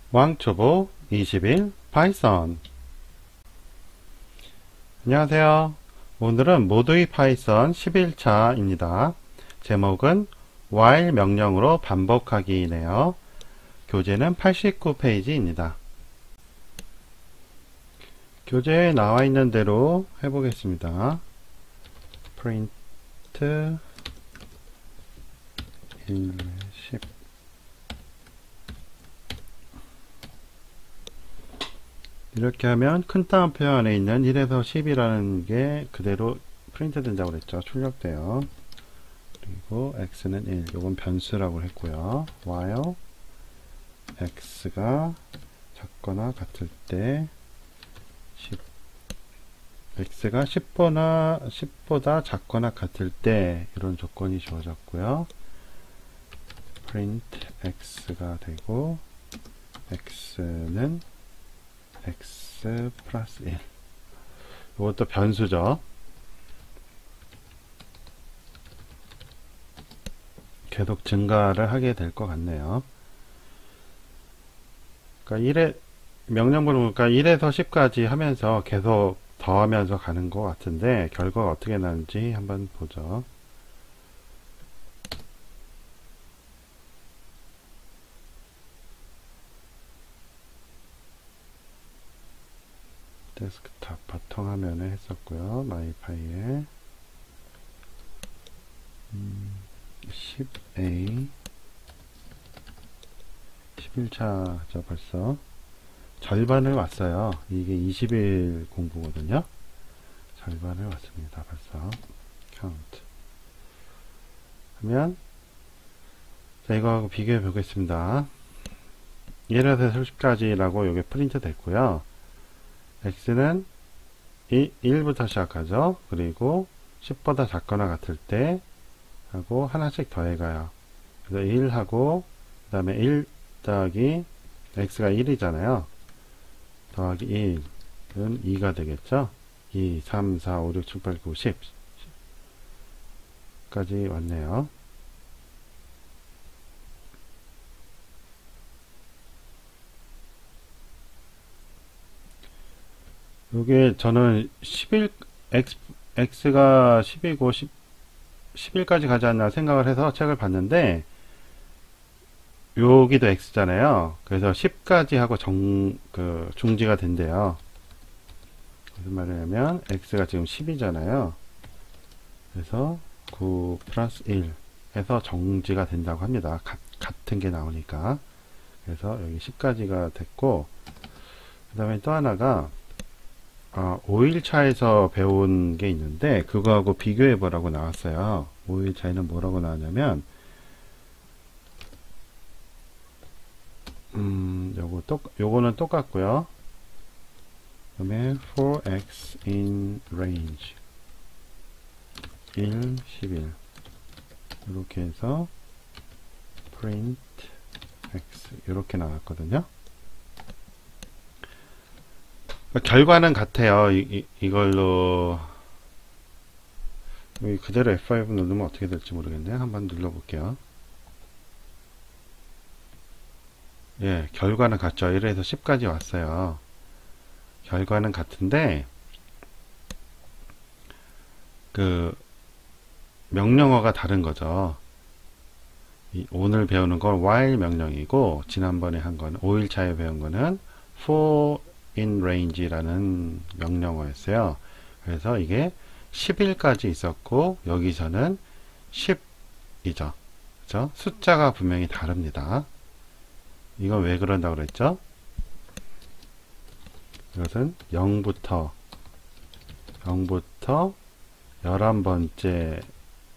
왕초보 20일 파이썬. 안녕하세요. 오늘은 모두의 파이썬 11차입니다. 제목은 while 명령으로 반복하기이네요. 교재는 89페이지입니다. 교재에 나와 있는 대로 해보겠습니다. print 1, 10 이렇게 하면 큰 따옴표 안에 있는 1에서 10이라는 게 그대로 프린트 된다고 그랬죠. 출력돼요. 그리고 x는 1. 요건 변수라고 했고요. while x가 작거나 같을 때 10, x가 10보다 작거나 같을 때 이런 조건이 주어졌고요. print x가 되고 x는 x 플러스 1. 이것도 변수죠. 계속 증가를 하게 될 것 같네요. 그러니까 명령문을 보니까 1에서 10까지 하면서 계속 더하면서 가는 것 같은데 결과가 어떻게 나는지 한번 보죠. 데스크탑 바탕화면에 했었고요. 마이파이에 10A 11차죠. 벌써 절반을 왔어요. 이게 20일 공부거든요. 절반을 왔습니다. 벌써 count 하면 자, 이거하고 비교해 보겠습니다. 1에서 10까지라고 이게 프린트 됐고요. x는 1부터 시작하죠. 그리고 10보다 작거나 같을 때 하고 하나씩 더해가요. 그래서 1하고 그 다음에 1 더하기 x가 1이잖아요. 더하기 1은 2가 되겠죠. 2, 3, 4, 5, 6, 7, 8, 9, 10 까지 왔네요. 요게 저는 11 x가 10이고 11까지 가지 않나 생각을 해서 책을 봤는데 여기도 x잖아요. 그래서 10까지 하고 중지가 된대요. 무슨 말이냐면 x가 지금 10이잖아요. 그래서 9 플러스 1 해서 정지가 된다고 합니다. 같은 게 나오니까. 그래서 여기 10까지가 됐고 그 다음에 또 하나가 5일차에서 배운 게 있는데 그거하고 비교해 보라고 나왔어요. 5일차에는 뭐라고 나왔냐면 요거는 똑같고요. 그 다음에 4x in range 1, 11 이렇게 해서 print x 이렇게 나왔거든요. 결과는 같아요. 이걸로 그대로 F5 누르면 어떻게 될지 모르겠네요. 한번 눌러볼게요. 예, 결과는 같죠. 1에서 10까지 왔어요. 결과는 같은데 그 명령어가 다른 거죠. 오늘 배우는 건 while 명령이고 지난번에 한 거는 5일차에 배운 거는 for in range라는 명령어였어요. 그래서 이게 10일까지 있었고 여기서는 10이죠. 그죠? 숫자가 분명히 다릅니다. 이건 왜 그런다고 그랬죠? 이것은 0부터 11번째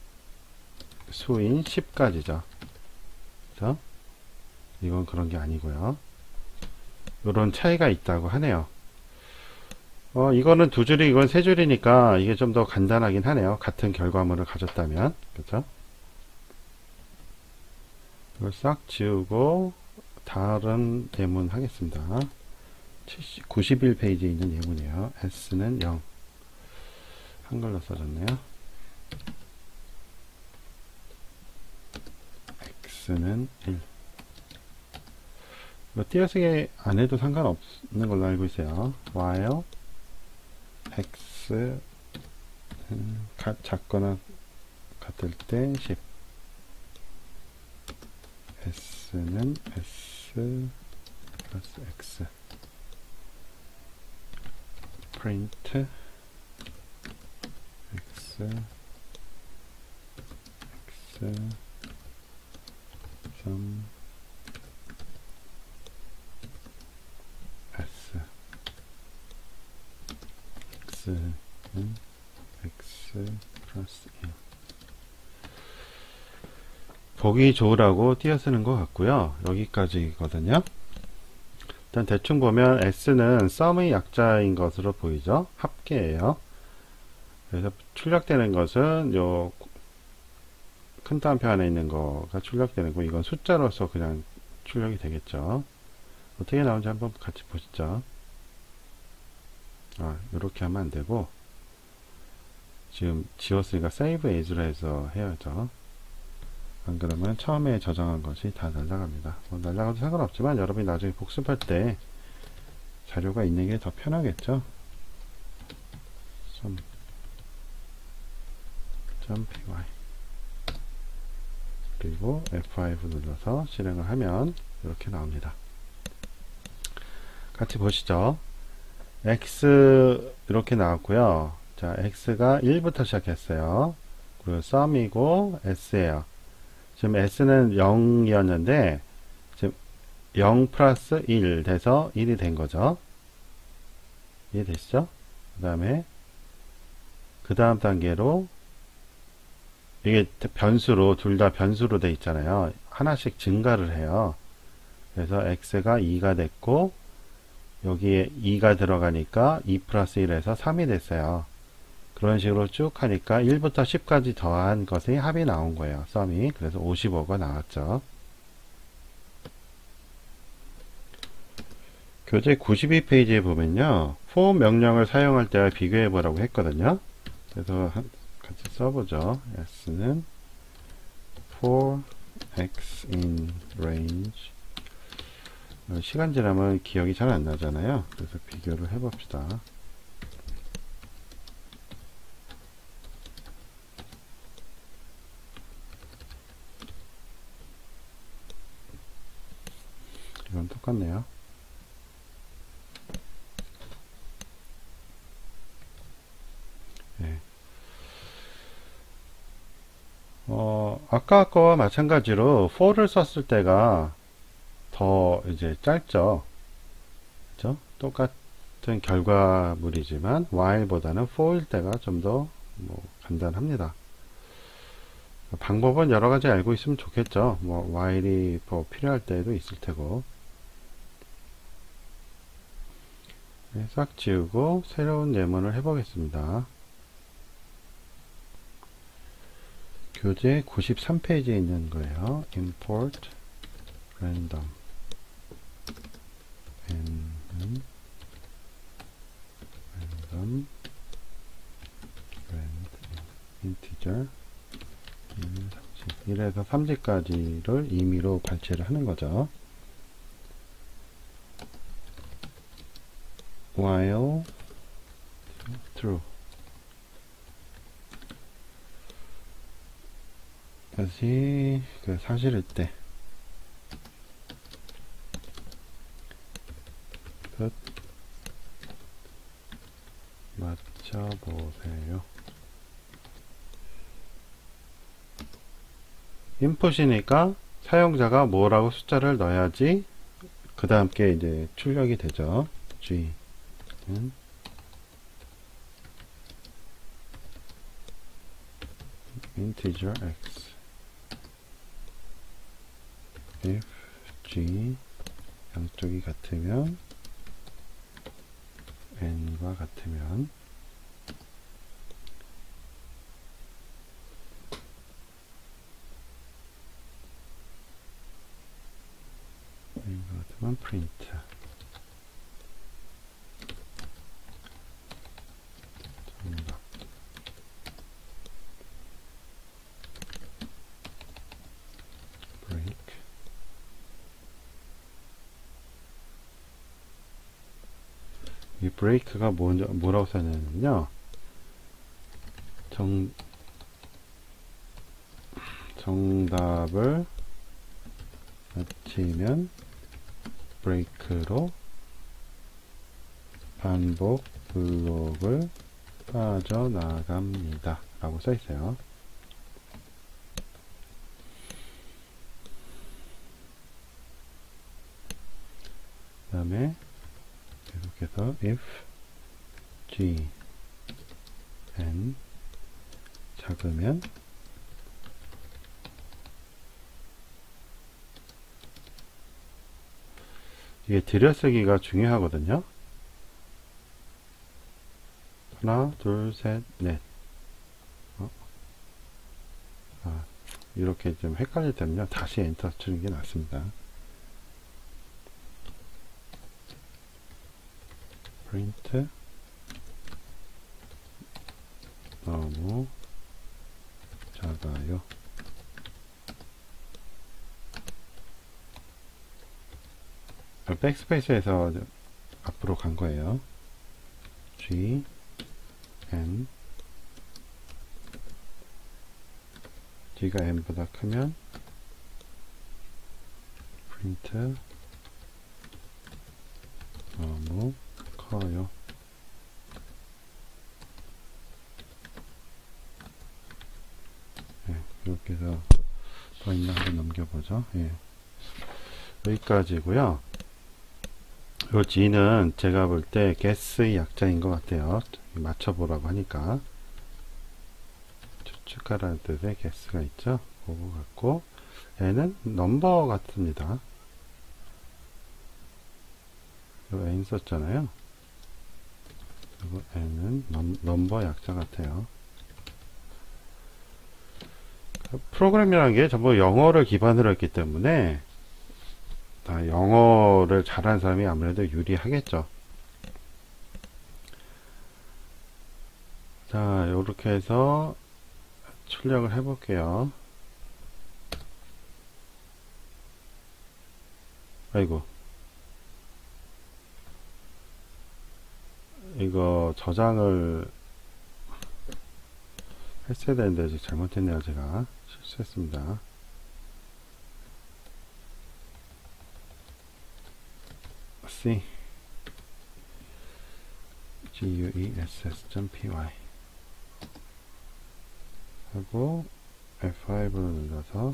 수인 10까지죠. 그죠? 이건 그런 게 아니고요. 이런 차이가 있다고 하네요. 이거는 두 줄이 이건 세 줄이니까 이게 좀 더 간단하긴 하네요. 같은 결과물을 가졌다면. 그렇죠? 이걸 싹 지우고 다른 예문 하겠습니다. 91페이지에 있는 예문이에요. s는 0 한글로 써졌네요. x는 1 띄어쓰기 안 해도 상관없는 걸로 알고 있어요. while x 작거나 같을 때 10, s는 s 플러스 x, print x sum s, x는 x 플러스 1. 보기 좋으라고 띄어쓰는 것 같고요. 여기까지거든요. 일단 대충 보면 s는 sum의 약자인 것으로 보이죠. 합계예요. 그래서 출력되는 것은 요 큰 따옴표 안에 있는 거가 출력되는 거, 이건 숫자로서 그냥 출력이 되겠죠. 어떻게 나오는지 한번 같이 보시죠. 이렇게 하면 안 되고, 지금 지웠으니까 save as로 해서 해야죠. 안 그러면 처음에 저장한 것이 다 날아갑니다. 날아가도 상관없지만 여러분이 나중에 복습할 때 자료가 있는 게 더 편하겠죠. .py 그리고 F5 눌러서 실행을 하면 이렇게 나옵니다. 같이 보시죠. X 이렇게 나왔고요. 자, X가 1부터 시작했어요. 그리고 sum이고 S예요. 지금 S는 0이었는데 지금 0 플러스 1 돼서 1이 된 거죠. 이해되시죠? 그 다음에 그 다음 단계로 이게 변수로, 둘 다 변수로 돼 있잖아요. 하나씩 증가를 해요. 그래서 x가 2가 됐고 여기에 2가 들어가니까 2 플러스 1에서 3이 됐어요. 그런 식으로 쭉 하니까 1부터 10까지 더한 것이 합이 나온 거예요. 썸이. 그래서 55가 나왔죠. 교재 92페이지에 보면요, for 명령을 사용할 때와 비교해 보라고 했거든요. 그래서 같이 써보죠. s는 for x in range. 시간 지나면 기억이 잘 안 나잖아요. 그래서 비교를 해봅시다. 이건 똑같네요. 네. 아까 거와 마찬가지로 for를 썼을 때가 더 이제 짧죠. 그죠? 똑같은 결과물이지만 while보다는 for일 때가 좀 더 간단합니다. 방법은 여러 가지 알고 있으면 좋겠죠. while이 필요할 때도 있을 테고. 네, 싹 지우고 새로운 예문을 해보겠습니다. 교재 93페이지에 있는 거예요. import random n은 random integer 1에서 3지까지를 임의로 발췌를 하는 거죠. while true. 다시 그 사실일 때 끝 맞춰보세요. 인풋이니까 사용자가 뭐라고 숫자를 넣어야지 그 다음 게 이제 출력이 되죠. G는 integer x if G 양쪽이 같으면 n과 같으면 n과 같으면 print. 정답. break. 이 브레이크가 뭐라고 써냐면요. 정답을 맞히면 브레이크로 반복 블록을 빠져나갑니다 라고 써있어요. 그 다음에 계속해서 if g n 작으면 이게 들여쓰기가 중요하거든요. 하나, 둘, 셋, 넷. 이렇게 좀 헷갈릴 때는요, 다시 엔터 치는 게 낫습니다. 프린트 너무 작아요. 백스페이스에서 앞으로 간 거예요. G N G가 N보다 크면 프린트 너무 커요. 네, 이렇게 해서 더 있나 한번 넘겨보죠. 예. 여기까지고요. 요 G는 제가 볼 때 guess의 약자인 것 같아요. 맞춰보라고 하니까 추측하라는 뜻의 guess가 있죠. 그거 같고 N은 넘버 같습니다. 요 N 썼잖아요. 그리고 N은 넘버 약자 같아요. 프로그램이라는 게 전부 영어를 기반으로 했기 때문에 영어를 잘하는 사람이 아무래도 유리하겠죠. 자, 이렇게 해서 출력을 해볼게요. 아이고, 이거 저장을 했어야 되는데 지금 잘못했네요. 제가 실수했습니다. C guess.py 하고 F5를 눌러서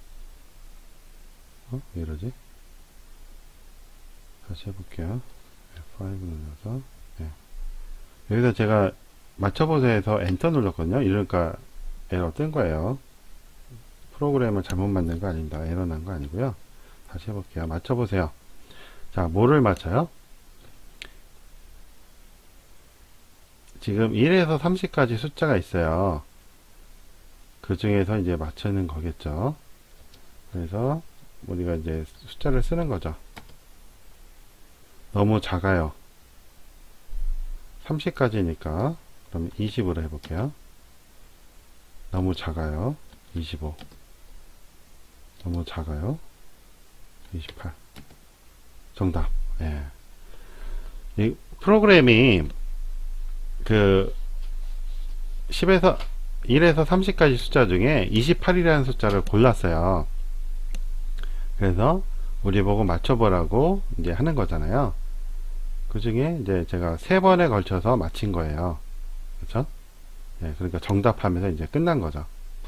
왜 이러지? 다시 해볼게요. F5 눌러서 네. 여기서 제가 맞춰보세요에서 엔터 눌렀거든요. 이러니까 에러 뜬 거예요. 프로그램을 잘못 만든 거 아닙니다. 에러 난 거 아니고요. 다시 해볼게요. 맞춰보세요. 자, 뭐를 맞춰요? 지금 1에서 30까지 숫자가 있어요. 그 중에서 이제 맞추는 거겠죠. 그래서 우리가 이제 숫자를 쓰는 거죠. 너무 작아요. 30까지니까 그럼 20으로 해볼게요. 너무 작아요. 25. 너무 작아요. 28. 정답. 예. 이 프로그램이 그 1에서 30까지 숫자 중에 28이라는 숫자를 골랐어요. 그래서 우리 보고 맞춰보라고 이제 하는 거잖아요. 그 중에 이제 제가 3번에 걸쳐서 맞힌 거예요. 그렇죠? 예, 그러니까 정답하면서 이제 끝난 거죠.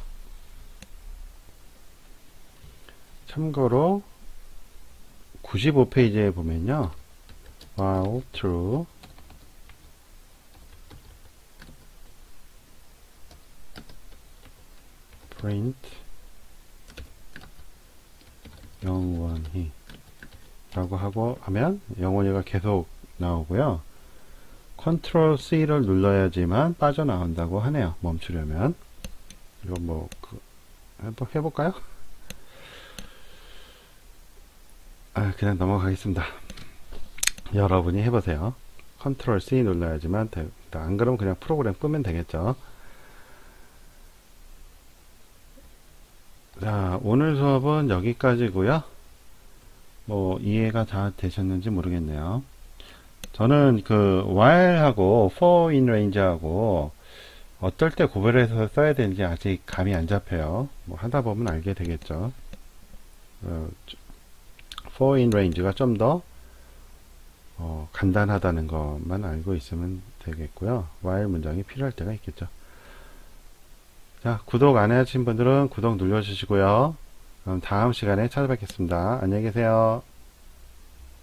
참고로 95페이지에 보면요. while true print 영원히 라고 하고 하면 영원히가 계속 나오고요. 컨트롤 C를 눌러야지만 빠져나온다고 하네요. 멈추려면. 이거 뭐 해볼까요? 그냥 넘어가겠습니다. 여러분이 해보세요. 컨트롤 C 눌러야지만 됩니다. 안 그러면 그냥 프로그램 끄면 되겠죠. 자, 오늘 수업은 여기까지고요. 뭐 이해가 다 되셨는지 모르겠네요. 저는 그 while하고 for in range하고 어떨 때 구별해서 써야 되는지 아직 감이 안 잡혀요. 뭐 하다 보면 알게 되겠죠. for in range가 좀 더 간단하다는 것만 알고 있으면 되겠고요. while 문장이 필요할 때가 있겠죠. 자, 구독 안 하신 분들은 구독 눌러주시고요. 그럼 다음 시간에 찾아뵙겠습니다. 안녕히 계세요.